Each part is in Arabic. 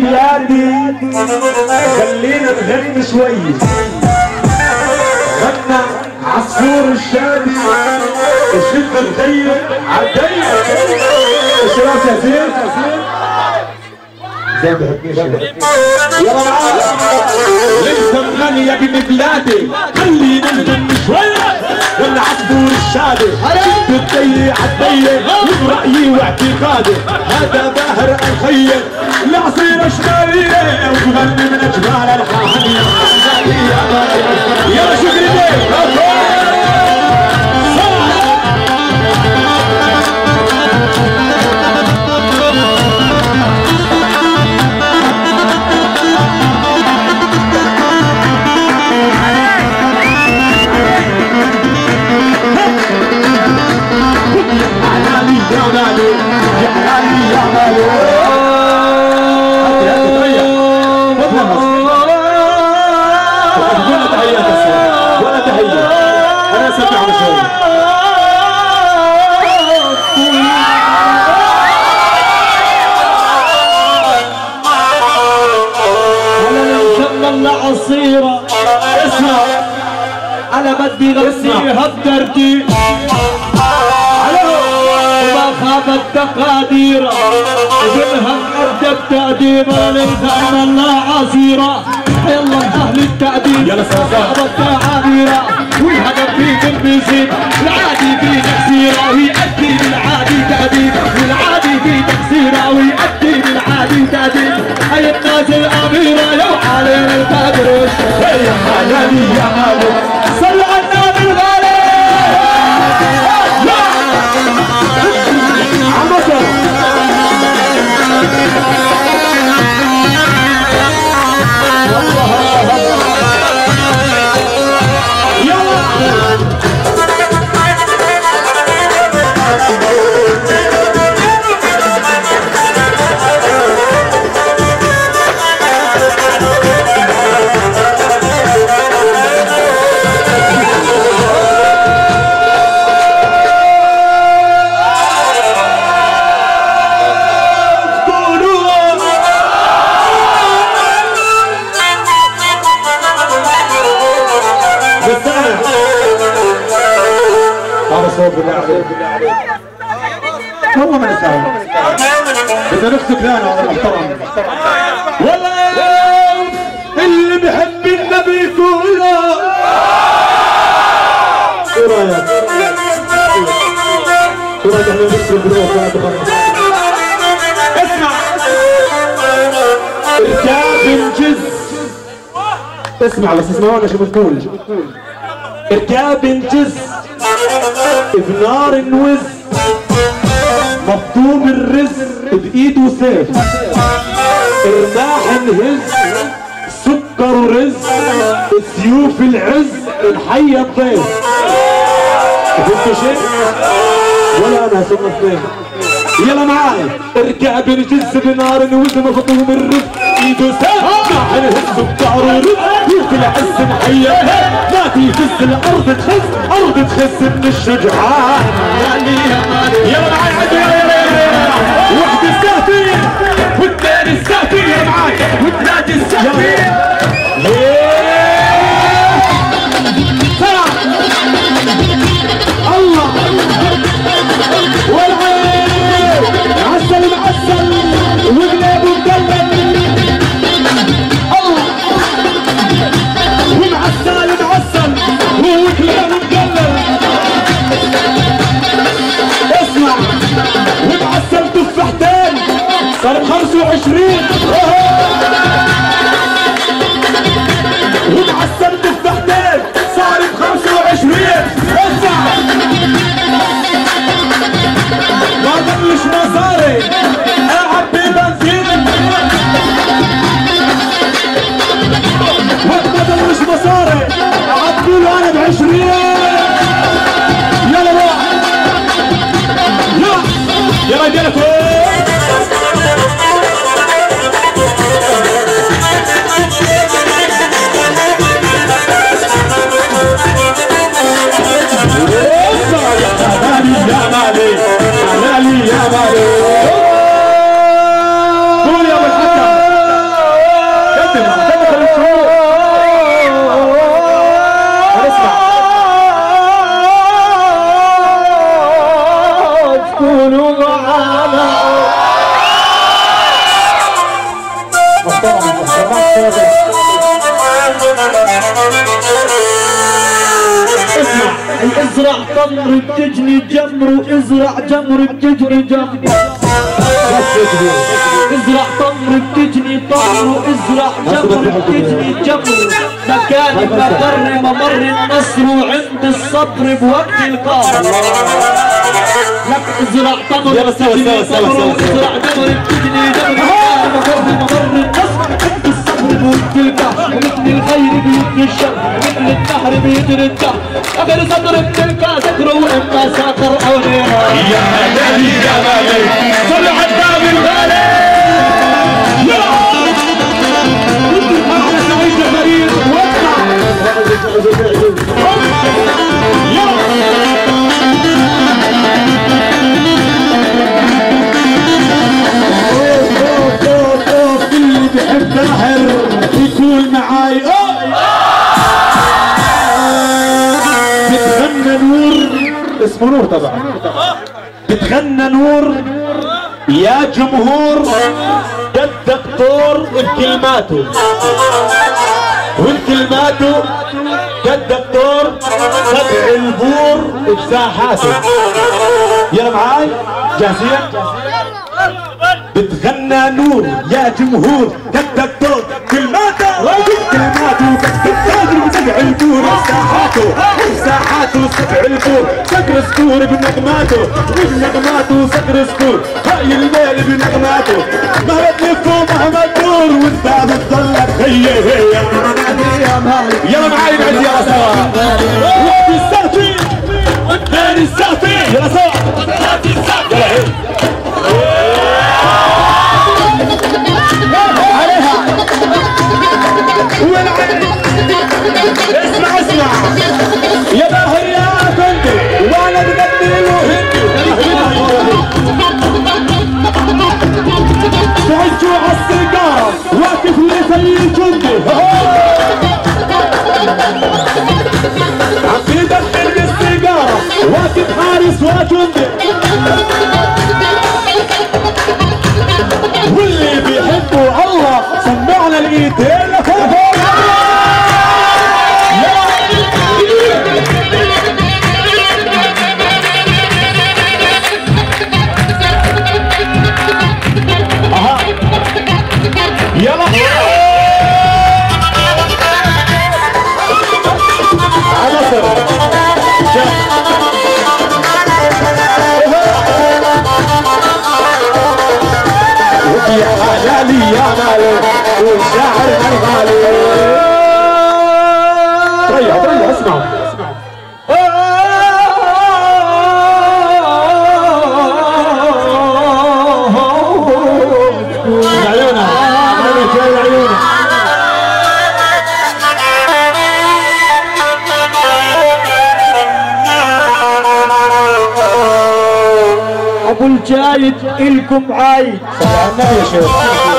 بلادي خلينا نغني شوي. غنى عصفور الشادي الشد الضيق عالضيق. ايش رايك يا زين؟ زين بحبنيش يلا معانا. لسه مغني يا ابن بلادي خلينا نغني شوي. غنى عصفور الشادي الشد الضيق عالضيق. وبرأيي واعتقادي هذا باهر الخيل العصيرة شمالية وتغني من أجمال الحانية. يلا شكري ليك. عصيرة اسمع انا بدي غنيها بترتيب وما خابت تقاديرة وبنها ارجى التقديم. انا الله عصيرة يلا اهل التقديم يلا صاحبة تعابيرة والهدف فيه بيزيد. العادي فيه تكسيرة ويأدي بالعادي تقديم. والعادي فيه تكسيرة ويأدي بالعادي تقديم. هي النازل أميرة لو علينا القدر. يا حلالي يا مالك صلوا على النبي الغالي. والله ما نساوي بدنا نخطب لنا والله محترم. والله اللي بحب النبي كله. ايه رايك؟ ايه رايك احنا نكسر البلوك؟ اسمع اركاب الجز. اسمع بس اسمعونا شو بتقول. اركاب الجز بنار الوز مفطوم الرز بايده سيف. ارماح الهز سكر ورز سيوف العز نحيي الضيف. فهمتوا شيء؟ ولا انا هسمع الضيف. يلا معاي اركب الجز بنار الوز مفطوم الرز ايده سيف. ارماح الهز سكر ورز سيوف العز نحيي. ما تيفز الارض تخز ارض تخز من الشجعان. يلا معاي عدو واحد السافين والثاني السافين. يلا معاي والثلاث السافين. الله والعين عسل معسل وقلبه مدلل. الله ومعسل معسل وقلبه مدلل. اسمع ومعسل تفاحتين صار ب25. ومعسل تفاحتين صار ب25. اسمع ما ضلش مصاري اعبي بنزين. وقت ما ضلش مصاري اعبي له انا ب20. يلا روح يا رجالكم. ازرع تمر بتجني جمر وازرع جمر بتجني جمر. ازرع تمر بتجني تمر وازرع جمر بتجني جمر. مكان ممر ممر النصر وعند الصبر بوقت القهر. لك ازرع تمر بتجني تمر وازرع جمر بتجني جمر. ممر النصر عند الصبر بوقت القهر. ومثل الخير بيجري الشر ومثل النهر بيجري الدهر. اخر صدر بتلقى ذكره واما ساخر عونيها. يا مالي يا مالي صل على النبي الغالي. يا على سعيد جبريل واطلع. يا اللي بيحب الحر يكون معاي. بتغنى نور اسمه نور طبعا. بتغنى نور يا جمهور ده الدكتور بكلماته وبكلماته ده الدكتور سبع البور بساحاته. يلا معاي جاهزين؟ بتغنى نور يا جمهور ده الدكتور كلماته وبكلماته ده التاجر بسبع البور بساحاته. ساحاته سبع البور سكر سكور بنغماته وبنغماته سكر سكور. هاي الليل بنغماته مهما تلف ومهما تدور وانت بتضلك هي يلا معاي نعد يلا سوا. وقت السافي والثاني السافي يلا سوا. يلا هي عليها اسمع اسمع يا باهر يا كنتي وانا بقدم له هندي. تعجوا عالسيجاره واقف لي زي الجندي. عم بيدخل بالسيجاره واقف حارس وجندي. واللي بيحبوا الله سمعنا الايدين لفوق. يلا يا غالي يا مالي والشاعر الغالي. طيب اسمع ابو الجايد الكم عايد يا شيخ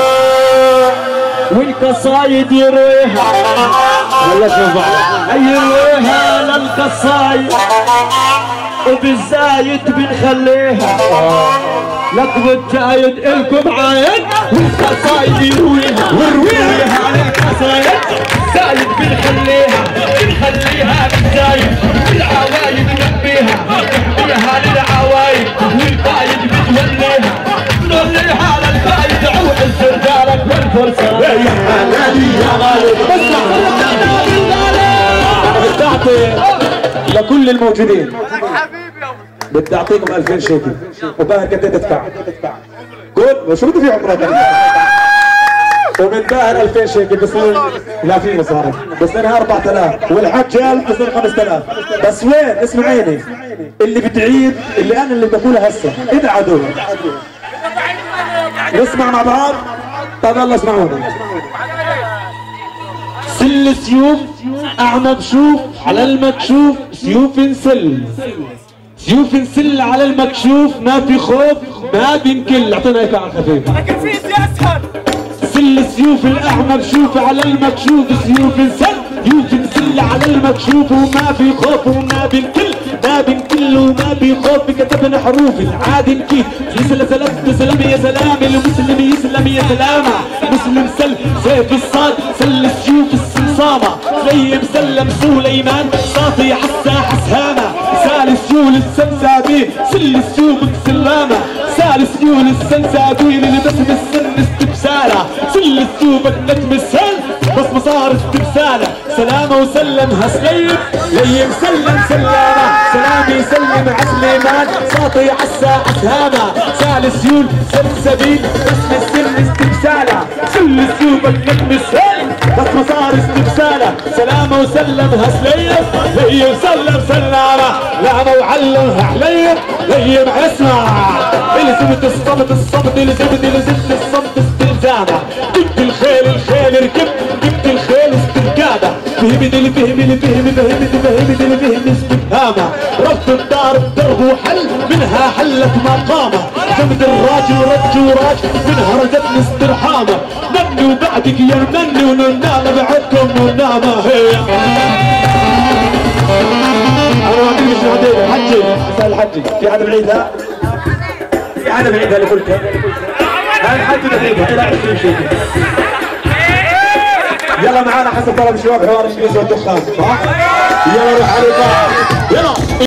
والقصايد يرويها والله شوف بعض يرويها للقصايد وبالزايد بنخليها. لك بالجايد الكم عايد والقصايد يرويها ويرويها للقصايد. زايد بنخليها بالزايد العوايد نبيها للعوايد والقايد بتوليها نوليها للقايد. عود الزرجالك والفرصه يا غالي يا غالي. بدي اعطي لكل الموجودين بدي اعطيكم 2000 شيكل وباهر قد ايه تدفع؟ قول شو بده في عمرك؟ ومن باهر 2000 شيكل بصير لا في مصاري بصير 4000 والحجال بصير 5000. بس وين اسمعيني اللي بتعيد اللي انا اللي بدي اقولها هسه ابعدوا. نسمع مع بعض. طب يلا اسمعونا. سل سيوف اعمى بشوف على المكشوف سيوف نسل. سيوف نسل على المكشوف ما في خوف ما بينكل. اعطينا هيك على الخفيف. لكن في اسهل. سل سيوف الاعمى بشوف على المكشوف سيوف نسل. سيوف نسل على المكشوف وما في خوف وما بينكل. باب كله ما بيخوف بكتبنا حروف العادي نكيد سلام يا سلام المسلم يسلم يا سلامة مسلم سل سيف الصاد سل السيوف السمسامة زي مسلم سليمان صافي حسا حسهامة سال السيول السمسابين سل السيوف السلامة سال السيول السمسابين اللي بس السن استبسالة سل السيوف النجم السل بس مصار استبسالة سلامة وسلمها سليم ليم سلم سلامة سلامي سلم عسليمان ساطي عسا عسهامة سال السيول سلسبيل بس السن استبسالة سل السيوف النجم السل بس مصار استبسالة سلامة وسلمها سليم ليم سلم سلامة لامة وعلمها عليم ليم اسمع الزمت الصمت الزمت الصمت استلزامة جبت الخيل ركبت جبت الخيل استركابة فهمت استفهامة رب الدار الدرب وحل منها حلت مقامة جمد الراجل وراج منها رجتني استرحامة مني وبعدك يا مني وننامة بعدكم ونامة هي انا ما مش هديك حجي اسال حجي في حدا بعيدها في حدا بعيدها لكلكم هاي حجي بعيدها الى 20 شيء يلا معانا حسب طلب الشباب حوار الشمس والدخان صح؟ يلا روح على يلا